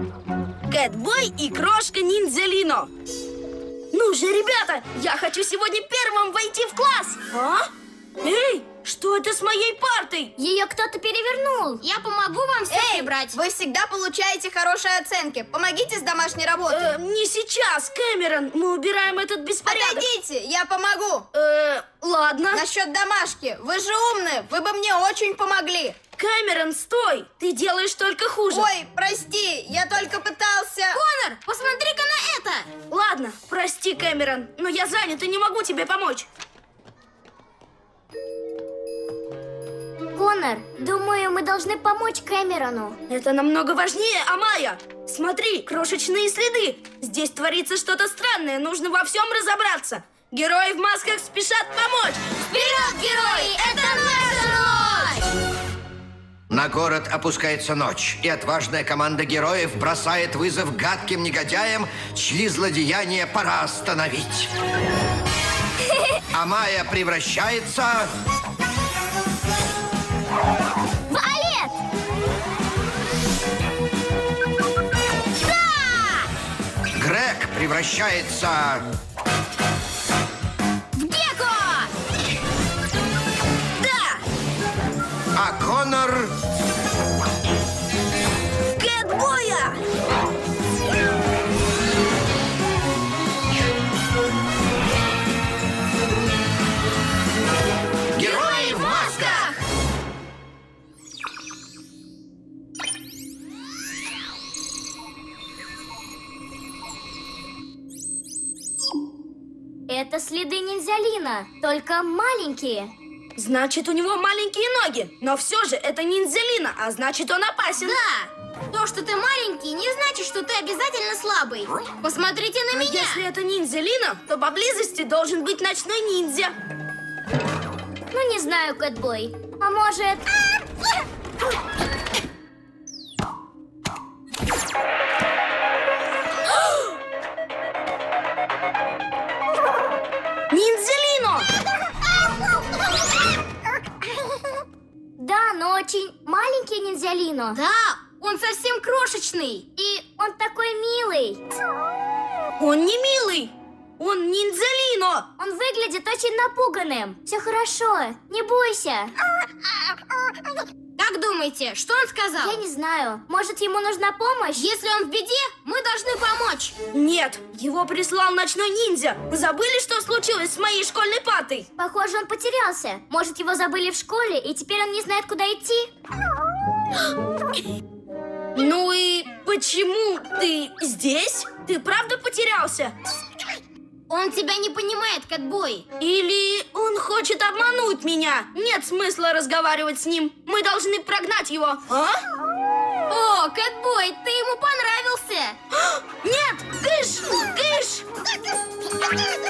Кэтбой и крошка-ниндзя Лино. Ну же, ребята, я хочу сегодня первым войти в класс. А? Эй, что это с моей партой? Ее кто-то перевернул. Я помогу вам все прибрать. Вы всегда получаете хорошие оценки. Помогите с домашней работой. Не сейчас, Кэмерон. Мы убираем этот беспорядок. Отойдите, я помогу. Ладно. Насчет домашки. Вы же умные. Вы бы мне очень помогли. Кэмерон, стой! Ты делаешь только хуже. Ой, прости, я только пытался... Конор, посмотри-ка на это! Ладно, прости, Кэмерон, но я занят и не могу тебе помочь. Конор, думаю, мы должны помочь Кэмерону. Это намного важнее, Амая. Смотри, крошечные следы. Здесь творится что-то странное, нужно во всем разобраться. Герои в масках спешат помочь. Вперед, герои! Это наша ночь! На город опускается ночь, и отважная команда героев бросает вызов гадким негодяям, чьи злодеяния пора остановить. Амая превращается... Валет! Да! Грег превращается... В Гекко! Да! А Конор... Кэтбоя! Герои в масках! Это следы ниндзя-Лина, только маленькие. Значит, у него маленькие ноги. Но все же это ниндзя Лино, а значит, он опасен. Да! То, что ты маленький, не значит, что ты обязательно слабый. Посмотрите на меня! Если это ниндзя Лино, то поблизости должен быть ночной ниндзя. Ну, не знаю, Кэтбой. А может... Ниндзя Лино! Да, но очень маленький ниндзя-Лино. Да, он совсем крошечный. И он такой милый. Он не милый. Он ниндзя Лино. Он выглядит очень напуганным. Все хорошо, не бойся. Как думаете, что он сказал? Я не знаю. Может, ему нужна помощь? Если он в беде, мы должны помочь. Нет, его прислал ночной ниндзя. Забыли, что случилось с моей школьной партой? Похоже, он потерялся. Может, его забыли в школе, и теперь он не знает, куда идти? Ну и почему ты здесь? Ты правда потерялся? Он тебя не понимает, Кэтбой. Или он хочет обмануть меня? Нет смысла разговаривать с ним. Мы должны прогнать его. А? О, Кэтбой, ты ему понравился. Нет! Кыш! Кыш!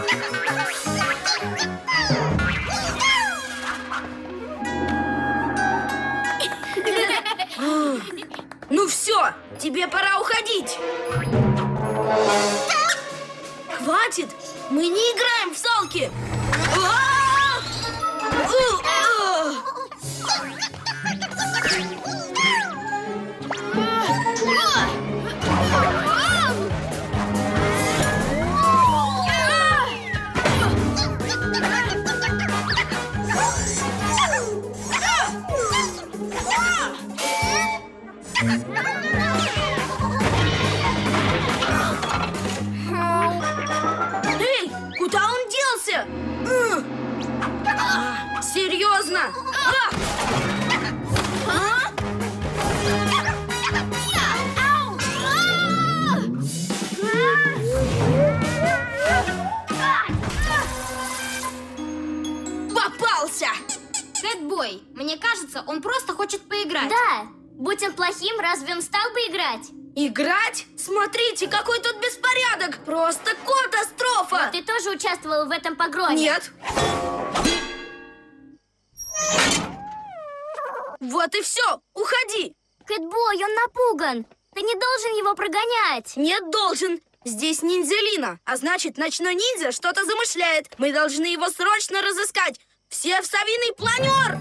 Ну все, тебе пора уходить. Хватит! Мы не играем в салки! Эй, куда он делся? Серьезно? Попался! Кэтбой, мне кажется, он просто хочет поиграть. Да, будь он плохим, разве он стал бы играть? Играть? Смотрите, какой тут беспорядок! Просто катастрофа! Ты тоже участвовал в этом погроме? Нет. Вот и все, уходи! Кэтбой, он напуган. Ты не должен его прогонять. Нет, должен. Здесь ниндзя Лино, а значит, ночной ниндзя что-то замышляет. Мы должны его срочно разыскать. Все в совиный планер!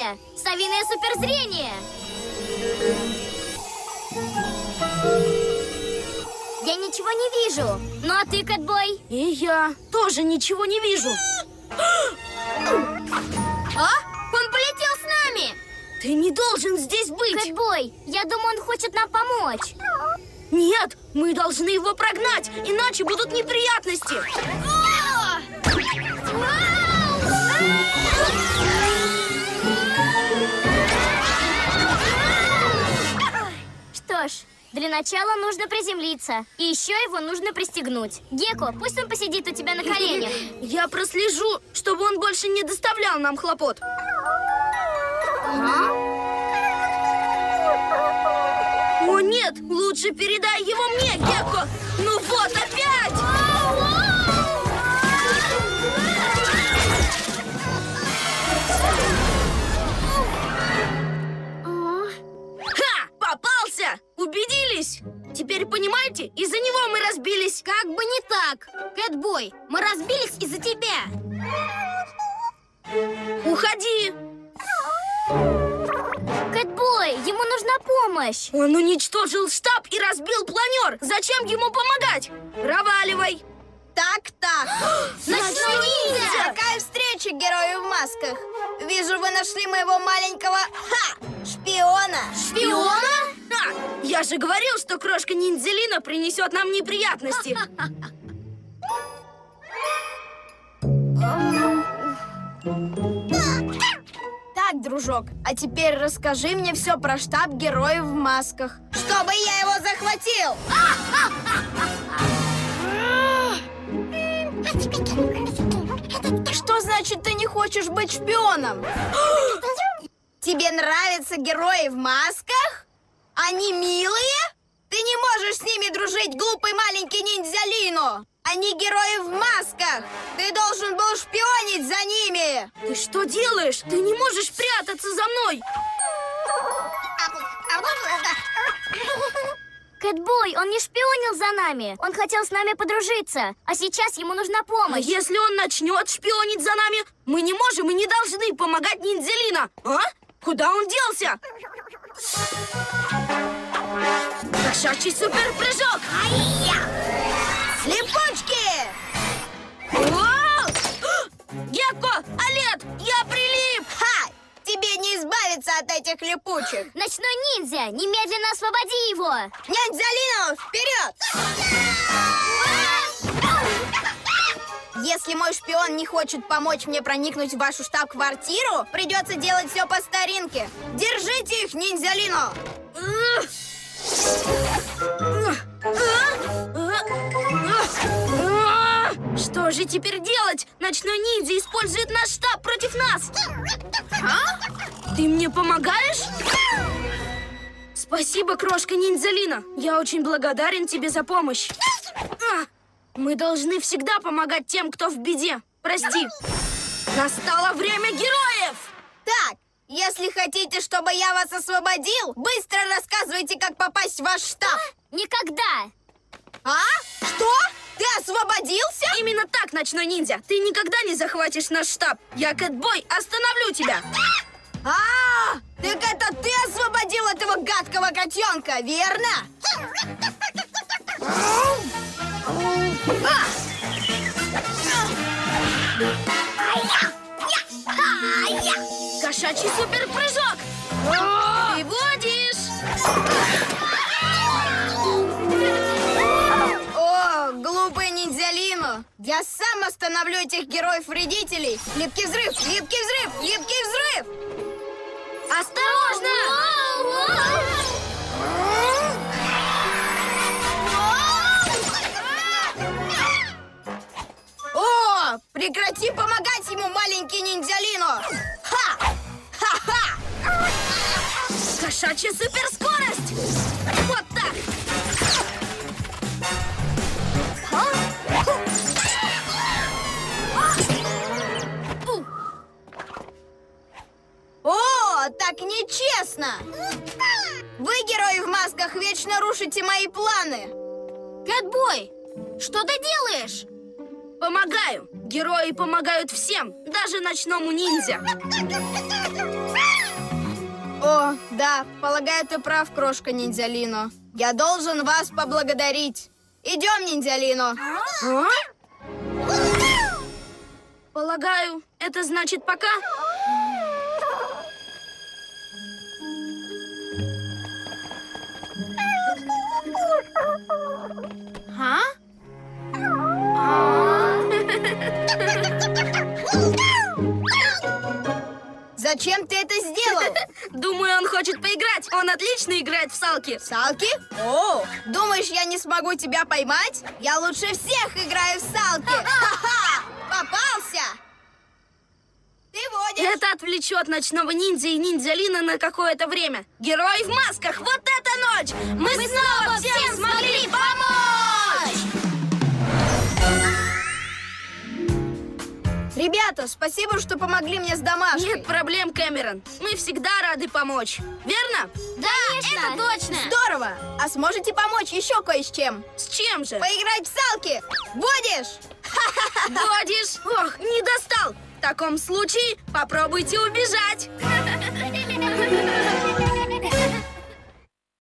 ниндзя! Совиное суперзрение! Я ничего не вижу. Ну а ты, Кэтбой? И я тоже ничего не вижу. А? Он полетел с нами! Ты не должен здесь быть. Кэтбой, я думаю, он хочет нам помочь. Нет, мы должны его прогнать, иначе будут неприятности. Что ж, для начала нужно приземлиться. И еще его нужно пристегнуть. Гекко, пусть он посидит у тебя на коленях. Я прослежу, чтобы он больше не доставлял нам хлопот. О нет, лучше передай его мне, Гекко. Ну вот опять! Ха! Попался! Убедились? Теперь понимаете, из-за него мы разбились. Как бы не так. Кэтбой, мы разбились из-за тебя. Уходи! Кэтбой, ему нужна помощь. Он уничтожил штаб и разбил планер. Зачем ему помогать? Проваливай! Так. Ночной ниндзя! Какая встреча, герои в масках! Вижу, вы нашли моего маленького шпиона. Шпиона? А, я же говорил, что крошка Ниндзялина принесет нам неприятности. Так, дружок, а теперь расскажи мне все про штаб героев в масках, чтобы я его захватил. Что значит, ты не хочешь быть шпионом? Тебе нравятся герои в масках? Они милые? Ты не можешь с ними дружить, глупый маленький ниндзялино! Они герои в масках! Ты должен был шпионить за ними! Ты что делаешь? Ты не можешь прятаться за мной. Кэтбой, он не шпионил за нами. Он хотел с нами подружиться. А сейчас ему нужна А помощь. если он начнет шпионить за нами, мы не можем и не должны помогать Ниндзялина. А? Куда он делся? Кошачий суперпрыжок! Слепочки! О! Гекко! Олет! Я прилип! Ха! Тебе не избавиться от этих липучих! Ночной ниндзя, немедленно освободи его! Ниндзялино, вперед! Если мой шпион не хочет помочь мне проникнуть в вашу штаб-квартиру, придется делать все по старинке. Держите их, Ниндзялино! Что же теперь делать? Ночной ниндзя использует наш штаб против нас. Ты мне помогаешь? Спасибо, крошка Ниндзялина. Я очень благодарен тебе за помощь. Мы должны всегда помогать тем, кто в беде. Прости. Настало время героев! Так, если хотите, чтобы я вас освободил, быстро рассказывайте, как попасть в ваш штаб. Никогда! А? Что? Ты освободился? Именно так, ночной ниндзя. Ты никогда не захватишь наш штаб. Я, Кэтбой, остановлю тебя. Так это ты освободил этого гадкого котенка, верно? Кошачий суперпрыжок! Ты водишь! О, глупый ниндзялино! Я сам остановлю этих героев-вредителей! Липкий взрыв! Липкий взрыв! Липкий взрыв! Осторожно! О, прекрати помогать ему, маленький ниндзялино! Ха! Ха-ха! Кошачья суперскорость! Вот так! О, так нечестно! Вы, герои в масках, вечно рушите мои планы! Кэтбой, что ты делаешь? Помогаю! Герои помогают всем, даже ночному ниндзя! О, да, полагаю, ты прав, крошка Ниндзялино. Я должен вас поблагодарить. Идем, Ниндзялино. Полагаю, это значит пока? А? Зачем ты это сделал? Думаю, он хочет поиграть. Он отлично играет в салки. Салки? О, думаешь, я не смогу тебя поймать? Я лучше всех играю в салки. Ха-ха! Попался! Ты водишь. Это отвлечет ночного ниндзя и ниндзялина на какое-то время. Герои в масках! Вот эта ночь! Мы снова всем смогли помочь! Ребята, спасибо, что помогли мне с домашкой. Нет проблем, Кэмерон. Мы всегда рады помочь. Верно? Да, это точно. Здорово! А сможете помочь еще кое с чем? С чем же? Поиграть в салки! Будешь? Будешь? Ох, не достал! В таком случае попробуйте убежать.